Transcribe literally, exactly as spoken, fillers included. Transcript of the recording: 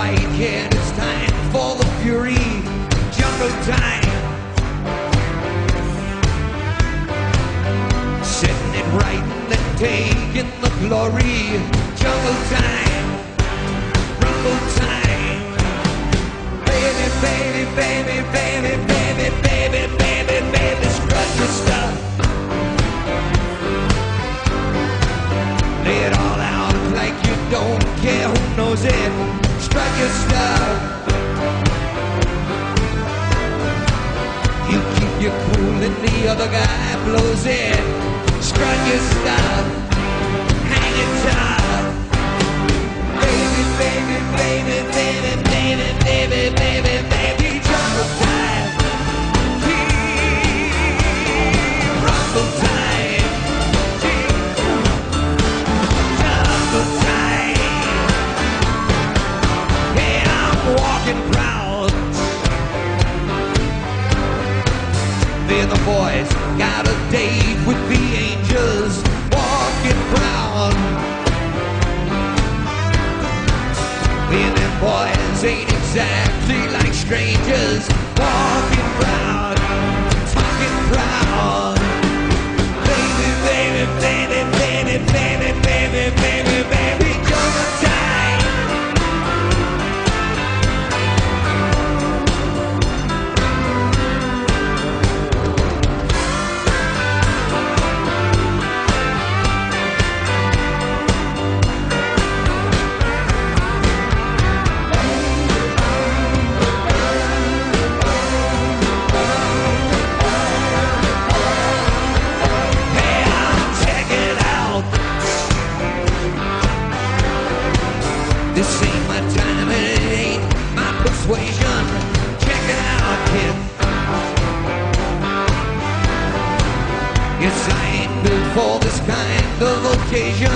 fight, yeah, it's time for the fury, jungle time. Setting it right and then taking the glory, jungle time, rumble time. Baby, baby, baby, baby, baby, baby, baby, baby, strut your stuff. Lay it all out like you don't care who knows it. Strut your stuff. You keep your cool and the other guy blows it. Strut your stuff. Hang it tough. Baby, baby, baby, baby, baby, baby, baby, baby, jungle time. Keep rumble time. Jungle time. Hey, I'm walking proud. They're the boys got a date with the angels, walking proud. Me and them boys ain't exactly like strangers, walking proud, talking proud. Baby, baby, baby, baby, baby, baby, baby, baby, jungle time. This ain't my time, and it ain't my persuasion. Check it out, kid. Yes, I ain't built for this kind of occasion.